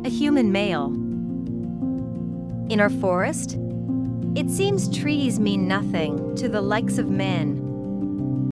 a human male. In our forest, it seems trees mean nothing to the likes of men.